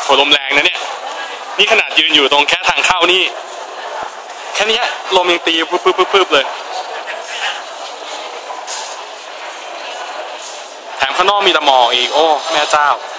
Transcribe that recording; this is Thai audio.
โหลมแรงนะเนี่ยนี่ขนาดยืนอยู่ตรงแค่ทางเข้านี่แค่นี้ลมยังตีปึ๊บเลยแถมข้างนอกมีแต่หมอกอีกโอ้แม่เจ้า